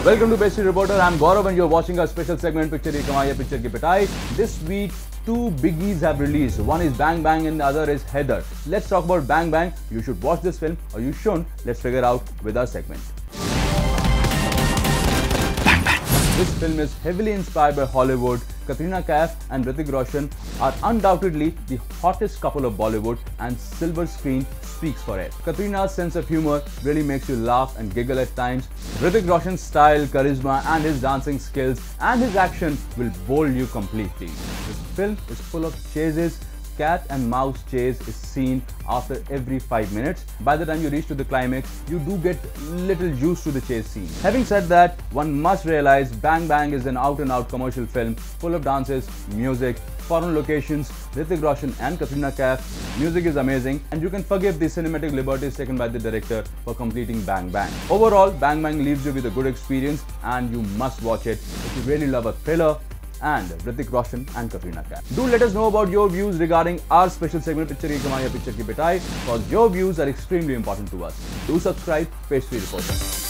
Welcome to Pastry Reporter. I'm Gaurav and you're watching our special segment Picture Ki Kamai ya Picture Ki Pitai. This week, two biggies have released. One is Bang Bang and the other is Heather. Let's talk about Bang Bang. You should watch this film or you shouldn't. Let's figure out with our segment. Bang Bang. This film is heavily inspired by Hollywood. Katrina Kaif and Hrithik Roshan are undoubtedly the hottest couple of Bollywood and silver screen speaks for it. Katrina's sense of humor really makes you laugh and giggle at times. Hrithik Roshan's style, charisma and his dancing skills and his action will bowl you completely. This film is full of chases. Cat and mouse chase is seen after every 5 minutes. By the time you reach to the climax, you do get little juice to the chase scene. Having said that, one must realize Bang Bang is an out-and-out commercial film full of dances, music, foreign locations, Hrithik Roshan and Katrina Kaif. Music is amazing and you can forgive the cinematic liberties taken by the director for completing Bang Bang. Overall, Bang Bang leaves you with a good experience and you must watch it if you really love a thriller and Hrithik Roshan and Katrina Kaif. Do let us know about your views regarding our special segment Picture Ki Kamai ya Picture Ki Pitai, because your views are extremely important to us. Do subscribe, Pastry Reporter.